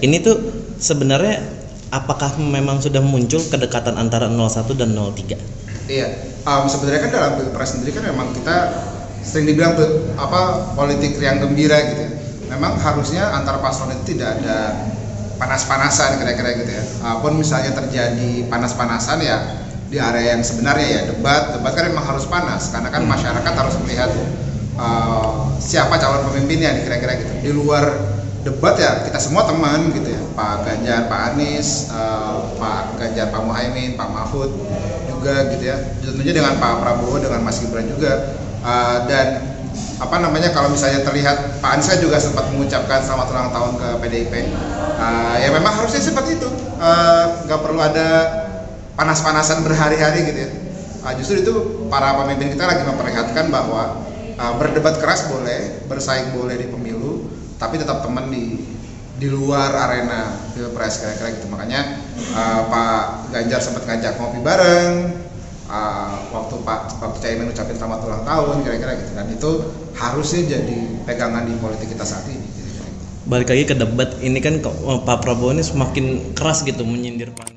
ini tuh sebenarnya apakah memang sudah muncul kedekatan antara 01 dan 03? Iya, sebenarnya kan dalam Pilpres sendiri kan memang kita sering dibilang politik riang gembira gitu ya. Memang harusnya antar paslon itu tidak ada panas-panasan kira-kira gitu ya. Pun misalnya terjadi panas-panasan ya di area yang sebenarnya ya debat kan memang harus panas karena kan masyarakat harus melihat siapa calon pemimpinnya nih kira-kira gitu. Di luar debat ya kita semua teman gitu ya, Pak Ganjar, Pak Anies, Pak Ganjar, Pak Muhaimin, Pak Mahfud juga gitu ya. Tentunya dengan Pak Prabowo, dengan Mas Gibran juga. Dan kalau misalnya terlihat Pak Anies juga sempat mengucapkan selamat ulang tahun ke PDIP. Ya memang harusnya seperti itu, nggak perlu ada panas-panasan berhari-hari gitu ya. Justru itu para pemimpin kita lagi memperlihatkan bahwa berdebat keras boleh, bersaing boleh di pemilu, tapi tetap teman di luar arena Pilpres kira-kira gitu. Makanya Pak Ganjar sempat ngajak ngopi bareng waktu Caimin ucapin selamat ulang tahun kira-kira gitu, dan itu harusnya jadi pegangan di politik kita saat ini. Balik lagi ke debat ini kan Pak Prabowo ini semakin keras gitu menyindir Pak